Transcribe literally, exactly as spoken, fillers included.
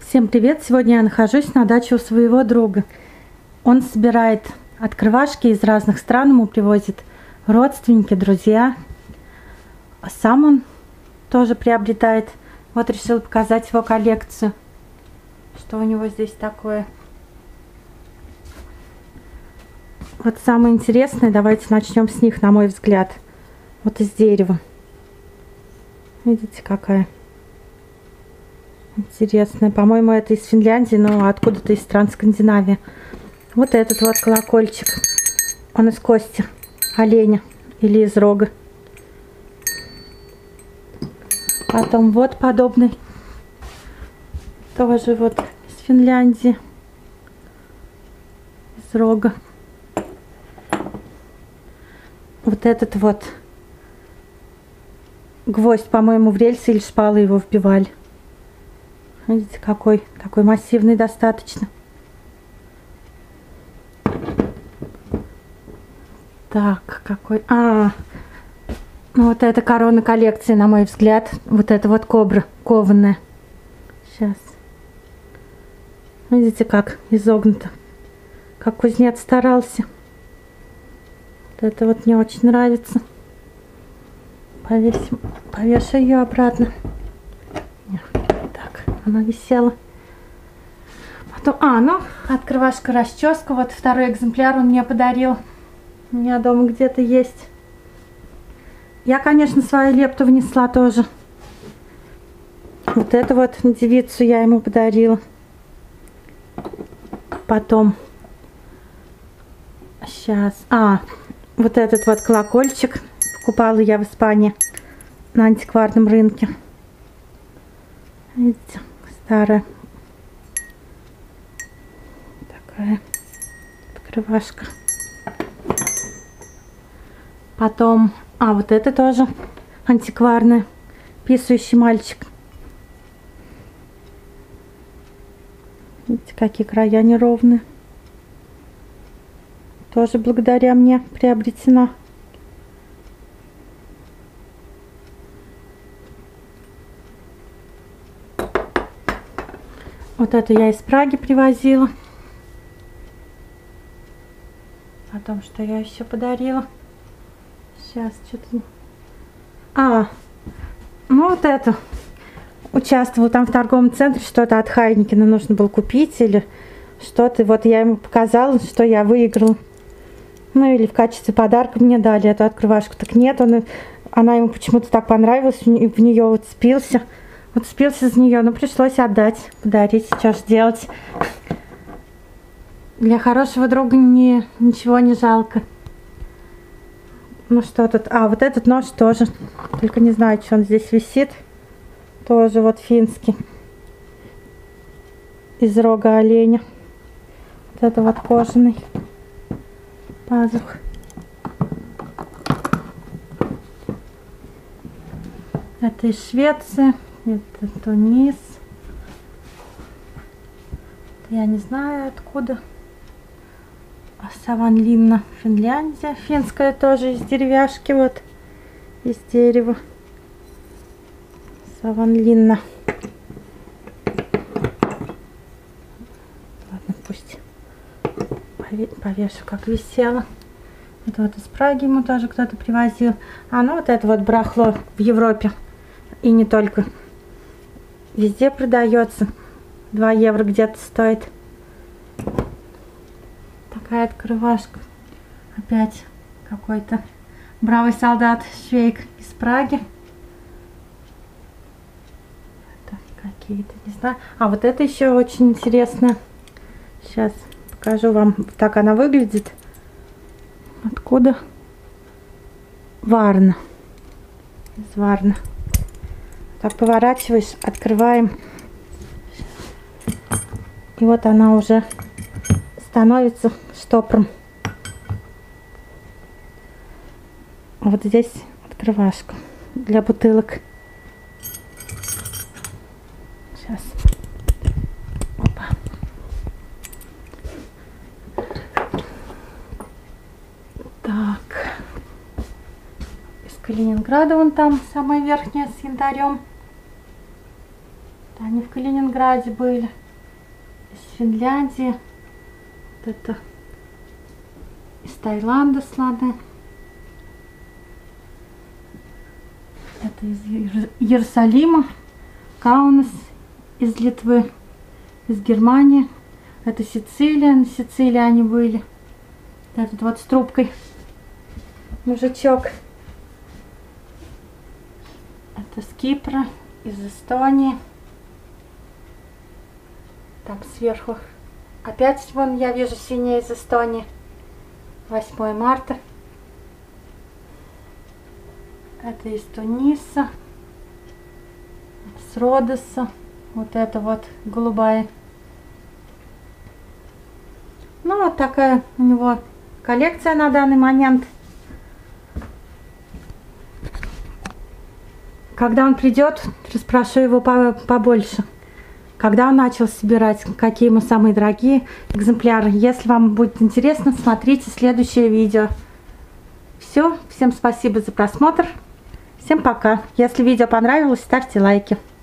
Всем привет! Сегодня я нахожусь на даче у своего друга. Он собирает открывашки из разных стран, ему привозят родственники, друзья. А сам он тоже приобретает. Вот решил показать его коллекцию. Что у него здесь такое. Вот самое интересное, давайте начнем с них, на мой взгляд. Вот из дерева. Видите, какая интересная. По-моему, это из Финляндии, но откуда-то из стран Скандинавии. Вот этот вот колокольчик. Он из кости оленя или из рога. Потом вот подобный. Тоже вот из Финляндии. Из рога. Вот этот вот гвоздь, по-моему, в рельсы или шпалы его вбивали. Видите, какой, такой массивный достаточно. Так, какой... А, ну вот это корона коллекции, на мой взгляд. Вот это вот кобра кованая. Сейчас. Видите, как изогнуто. Как кузнец старался. Вот это вот мне очень нравится. Повесим, повешу ее обратно. Так, она висела. Потом, а, ну, открывашка, расческа. Вот второй экземпляр он мне подарил. У меня дома где-то есть. Я, конечно, свою лепту внесла тоже. Вот эту вот девицу я ему подарила. Потом. Сейчас. А, вот этот вот колокольчик. Покупала я в Испании на антикварном рынке. Видите, старая такая открывашка. Потом, а вот это тоже антикварная, писающий мальчик. Видите, какие края неровные. Тоже благодаря мне приобретена. Вот эту я из Праги привозила. Потом, что я еще подарила. Сейчас, что-то... А, ну вот эту. Участвовала там в торговом центре, что-то от Хайникина нужно было купить или что-то. Вот я ему показала, что я выиграла. Ну или в качестве подарка мне дали эту открывашку. Так нет, он, она ему почему-то так понравилась, в нее вот спился. Вот спился за нее, но пришлось отдать, подарить. Что ж делать? Для хорошего друга не, ничего не жалко. Ну что тут? А, вот этот нож тоже. Только не знаю, что он здесь висит. Тоже вот финский. Из рога оленя. Вот это вот кожаный пазух. Это из Швеции. Это Тунис. Я не знаю откуда. Саванлинна, Финляндия. Финская тоже из деревяшки. Вот. Из дерева. Саванлинна. Ладно, пусть повешу, как висела. Это вот из Праги ему тоже кто-то привозил. А ну вот это вот барахло в Европе. И не только. Везде продается. два евро где-то стоит. Такая открывашка. Опять какой-то бравый солдат Швейк из Праги. Это какие-то, не знаю. А вот это еще очень интересно. Сейчас покажу вам. Так она выглядит. Откуда? Варна. Из Варны. Так поворачиваешь, открываем. И вот она уже становится штопором. Вот здесь открывашка для бутылок. Сейчас. Опа. Так. Из Калининграда вон там самая верхняя с янтарем. Они в Калининграде были. Из Финляндии. Вот это из Таиланда слоны. Это из Иерусалима. Каунас из Литвы. Из Германии. Это Сицилия. На Сицилии они были. Этот вот с трубкой. Мужичок. Это с Кипра. Из Эстонии. Там сверху. Опять вон я вижу синяя из Эстонии. восьмое марта. Это из Туниса. С Родоса. Вот это вот голубая. Ну вот такая у него коллекция на данный момент. Когда он придет, расспрашиваю его побольше. Когда он начал собирать, какие ему самые дорогие экземпляры. Если вам будет интересно, смотрите следующее видео. Все, всем спасибо за просмотр. Всем пока. Если видео понравилось, ставьте лайки.